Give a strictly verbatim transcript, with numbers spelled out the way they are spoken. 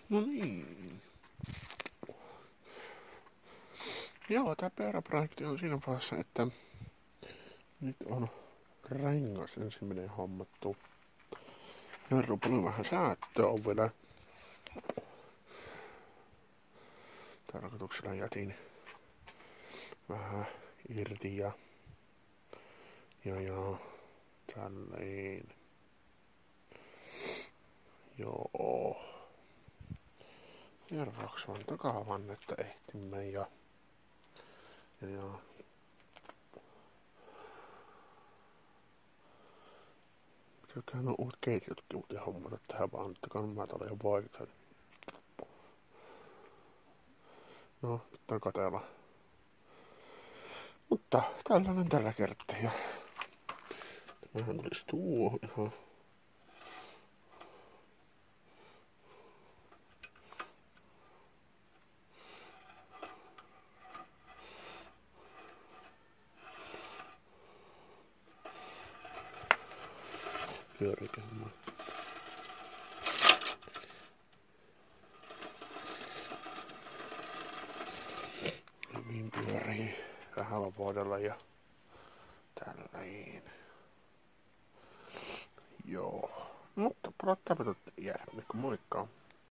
No niin. Joo, tää pyöräprojekti on siinä vaiheessa, että nyt on rengas ensimmäinen hommattu. Jarru paljon vähän säättöä on vielä. Tarkoituksella jätin vähän irti ja ja, ja tälleen. Joo. Seuraavaksi vaan takavannetta ehtimme ja ja, ja. Pitäköhän on uut keitiötkin muuten hommata tähän vaan, että kannattaa olla ihan vaikea. No, pitää katella. Mutta tällainen tällä kertaa ja tämähän tulisi tuohon ihan. Pyörikämään. Hyvin pyörii vähän vapaudella ja tälläin. Joo. Mutta palataan jäädä, moikka.